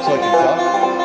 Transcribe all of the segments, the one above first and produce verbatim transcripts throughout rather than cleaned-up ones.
so I can talk.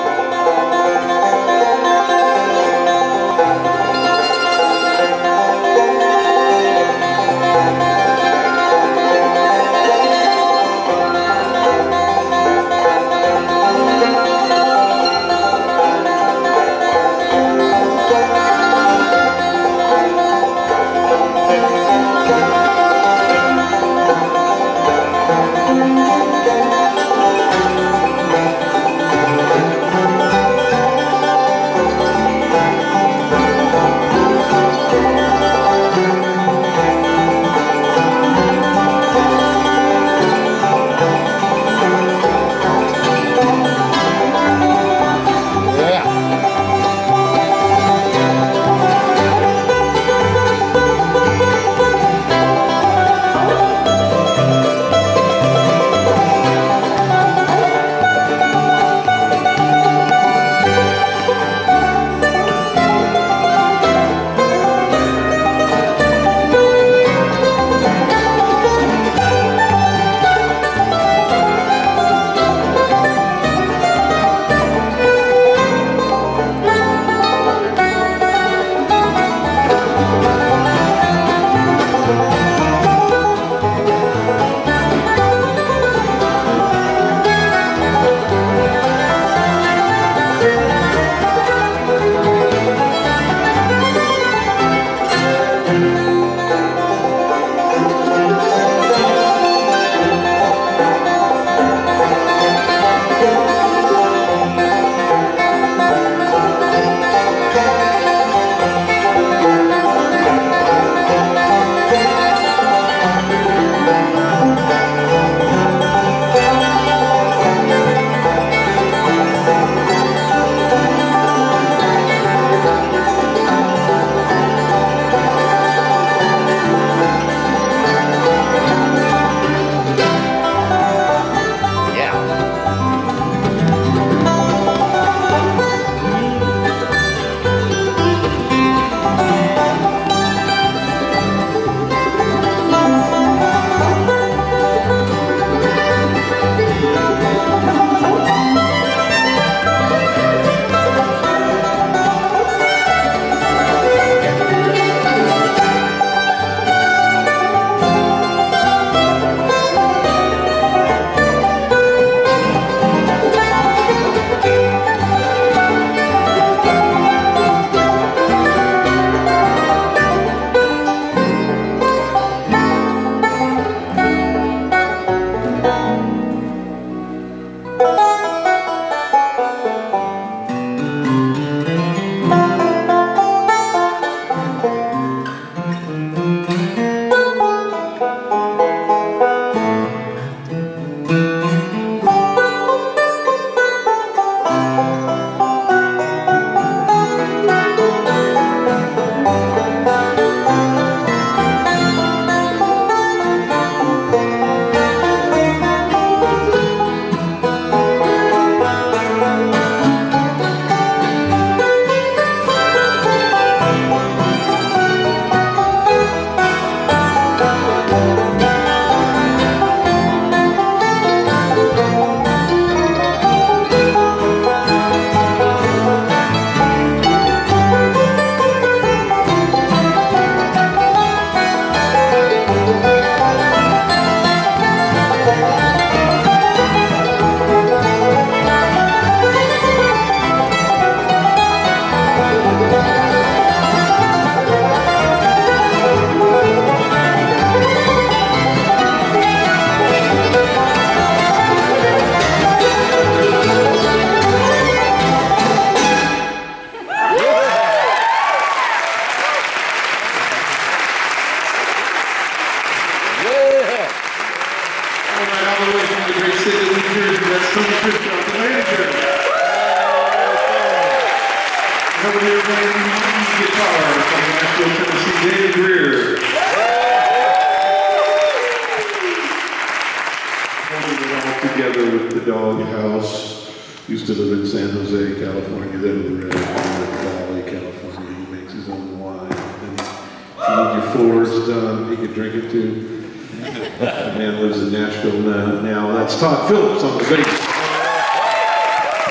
Used to live in San Jose, California, then in Red Valley, California. He makes his own wine. And when your four's done, he can drink it too. The man lives in Nashville now. now. That's Todd Phillips on the bass.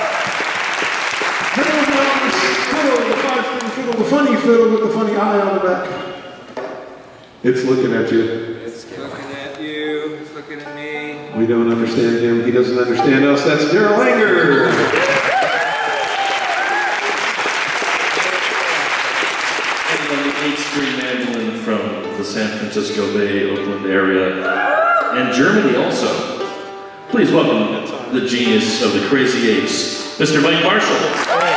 fiddle with the funny eye on the back. It's looking at you. It's looking at you. It's looking at me. We don't understand him. He doesn't understand us. That's Daryl Langer. The eighth string mandolin from the San Francisco Bay, Oakland area, and Germany also. Please welcome the genius of the Crazy Eights, Mister Mike Marshall.